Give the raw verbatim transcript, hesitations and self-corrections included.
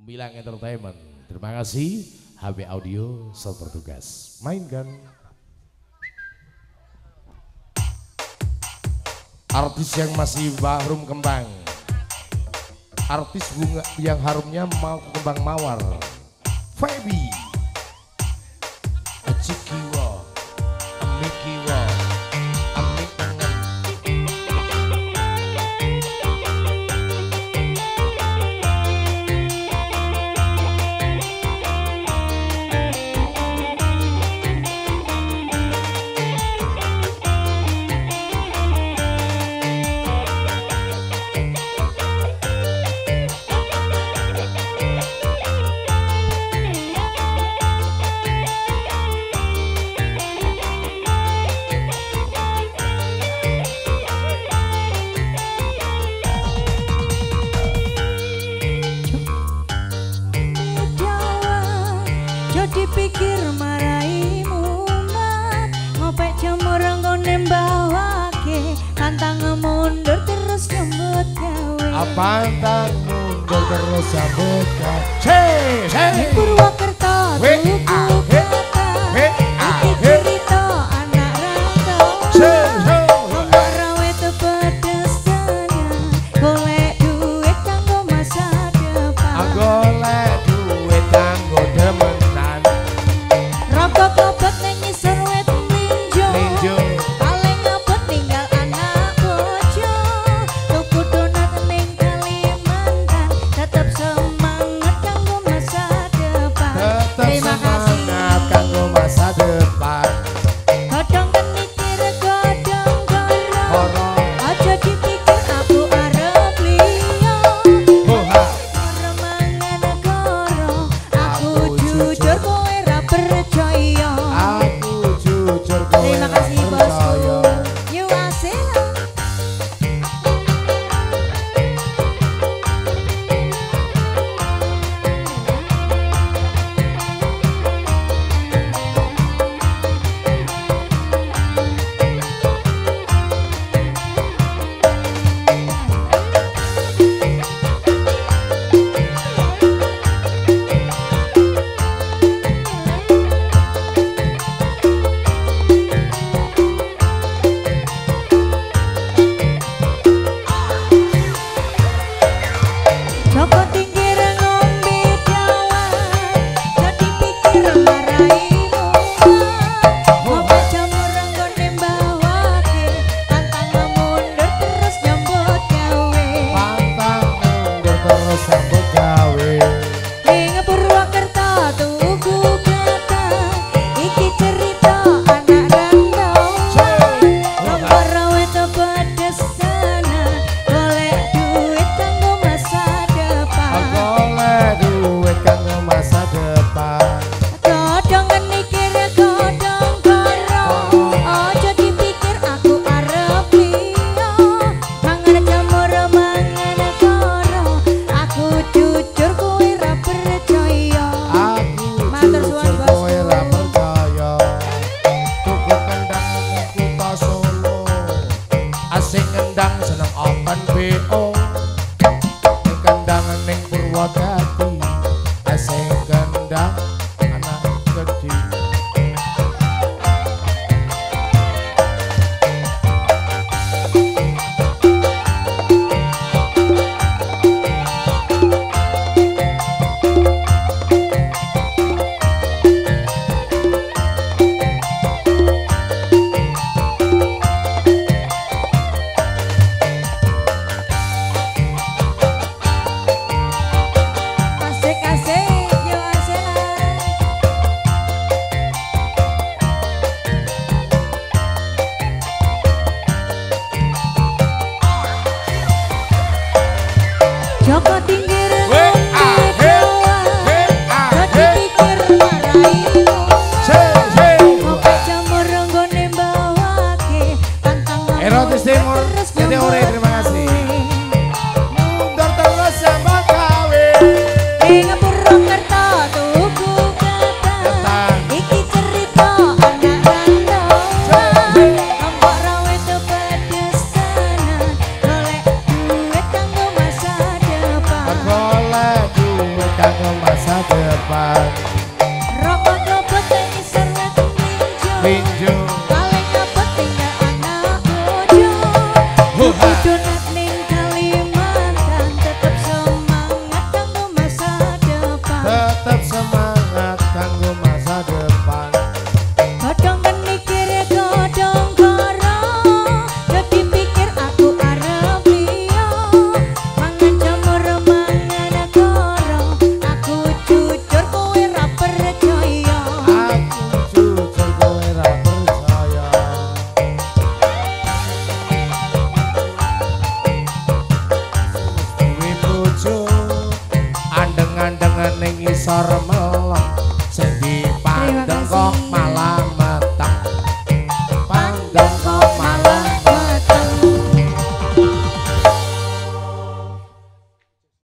Milang Entertainment. Terima kasih H B Audio selamat bertugas. Mainkan. Artis yang masih barum kembang. Artis bunga yang harumnya mau kembang mawar. Feby. Acikiwo. Amikiwo. Amik tangan. Dipikir maraimu mat ngopek jamur engko nembawake pantang mundur terus nyambut gawe Pantang mundur terus nyambut gawe Hei hei Purwokerto tuku kata iki cerita anak rantau ngomong rawe tepedes dana golek duit kanggo masa depan golek duit kanggo demen rokok kopet nang ngisor wet linjo paling ngapet tinggal anak bojo tuku donat ning Kalimantan tetep semangat kanggo masa depan terima kasih kanggo masa depan godhong kenikir godhong goro aja dipikir aku arep liya remangan negara aku jujur kowe ra percaya aku jujur kowe terima kasih bosku you asih Joko tingkir ngombe dawan jadi pikir maraimu ngopek jamur engko nembawake pantang mundur terus nyambut gawe pantang mundur terus nyambut gawe ning Purwokerto tuku kata iki cerita anak rantau nomor rawe tepedes sana golek duit kanggo masa depan golek duit kanggo masa depan godhong kenikir godhong goro aja dipikir aku arep liya mangan jamur mangan goro aku jujur kowe ra percaya aku matur suwun jujur kowe bosku ra percaya tuku kendang nang kutha Solo asing ngendang seneng open B O kendang ning Purwodadi asing kendang anak gede asik-asik yo aselan Joko tingkir ngombe dawan jadi pikir maraimu ngopek jamur engko nembawake pantang Erotis Timur, terus jadi ore, nyambut terima kasih. gawe. mundur terus nyambut gawe Ing Purwokerto tuku kata iki cerita anak rantau ompok rawe tepedes sana golek duit kanggo masa depan golek duit kanggo Sok